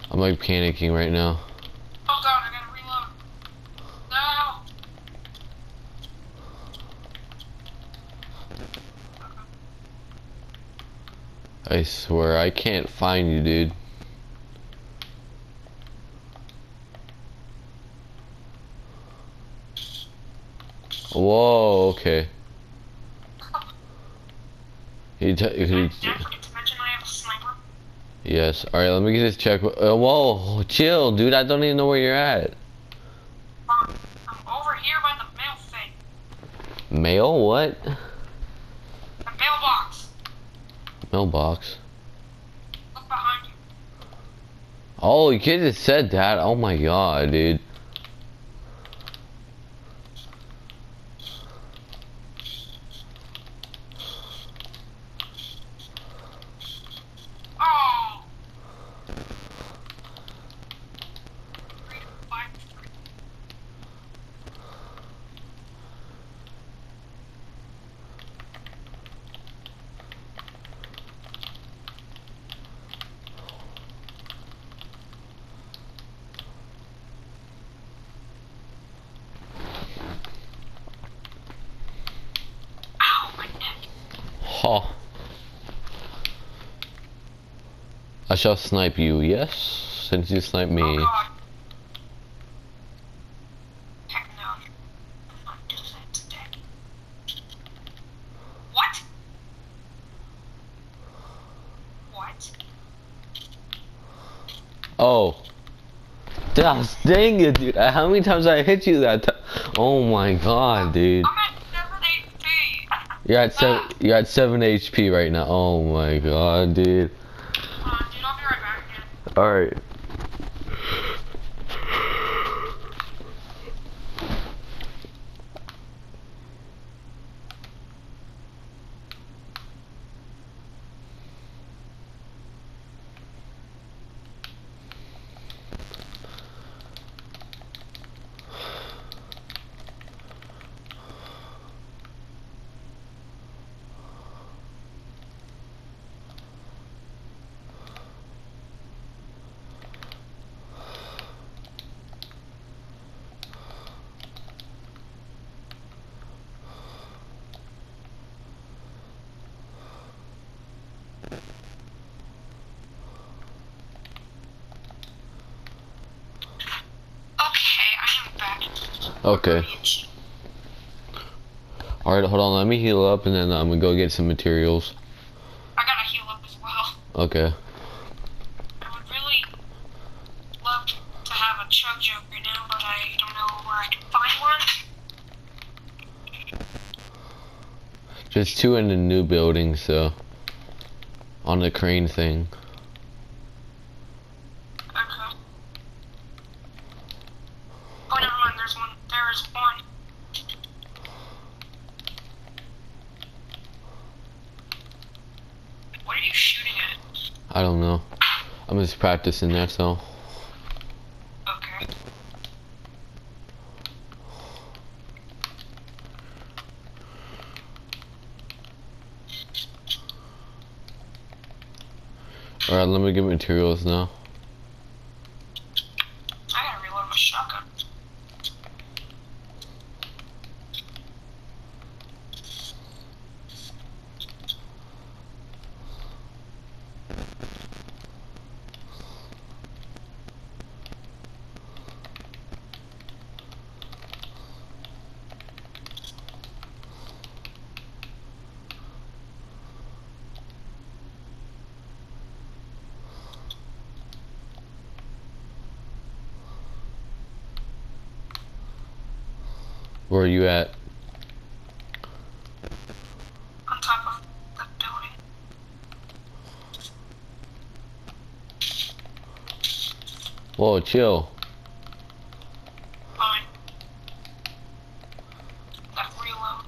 I'm like panicking right now. Oh god, I gotta reload. No! I swear, I can't find you, dude. Whoa, okay. Did I forget to mention I have a sniper? Yes. Alright, let me just check. Whoa, chill, dude. I don't even know where you're at. I'm over here by the mail thing. Mail? What? The mailbox. Mailbox. Look behind you. Oh, you could have said that. Oh my god, dude. Oh! 3 to 5 to 3. Ow, my neck. Ha. I shall snipe you, yes? Since you sniped me. Oh god. Heck no. I'm not doing that today. What? What? Oh. Dang it, dude. How many times I hit you that time? Oh my god, dude. I'm at 7 HP. You're at 7 HP right now. Oh my god, dude. Dude, I'll be right back again. Alright. Okay, I am back. Okay. Alright, hold on. Let me heal up and then I'm gonna go get some materials. I gotta heal up as well. Okay. I would really love to have a chug jug right now, but I don't know where I can find one. Just 2 in the new building, so. On the crane thing. Okay. Oh, never mind, there's one. There is one. What are you shooting at? I don't know. I'm just practicing, that's all. Okay. Alright, let me get materials now. I gotta reload my shotgun. Where are you at? On top of the building. Whoa, chill. Fine. Gotta reload.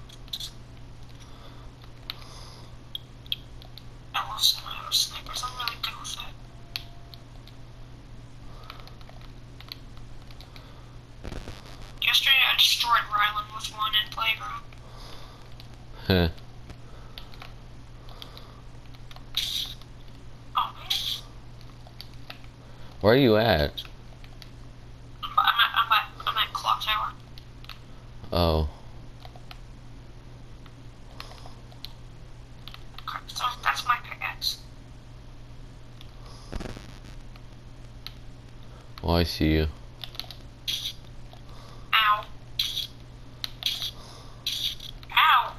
I love semi-auto snipers. I'm really good with it. Yesterday I destroyed Ryland with one in playground. Heh. Oh man. Where are you at? I'm at Clock Tower. Oh. Okay, so that's my pickaxe. Oh, I see you. Ow. Ow.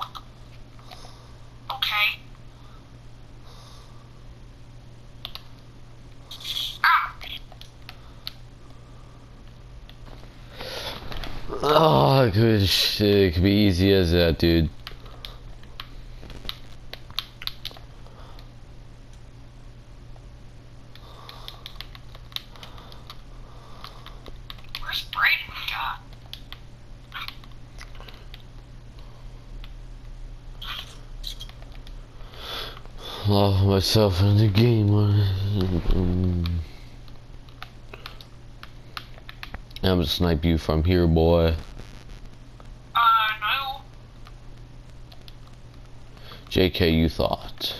Okay. Ah. Oh, it could be easy as that, dude. Where's Brayden? God. Lost myself in the game. I'm gonna snipe you from here, boy. No. JK, you thought.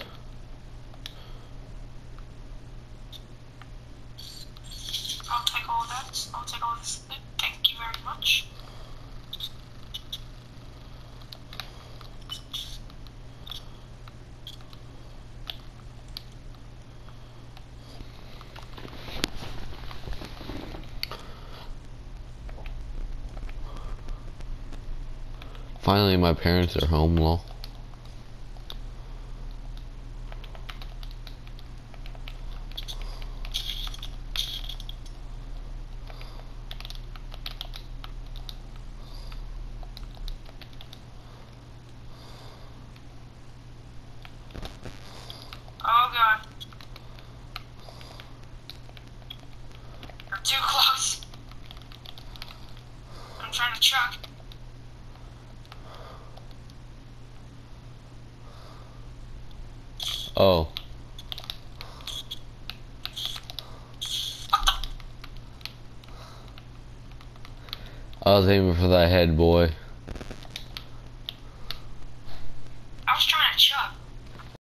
I'll take all of that. I'll take all this. Thank you very much. Finally, my parents are home, lol. Oh god. You're too close. I'm trying to chuck. Oh. I was aiming for that head, boy.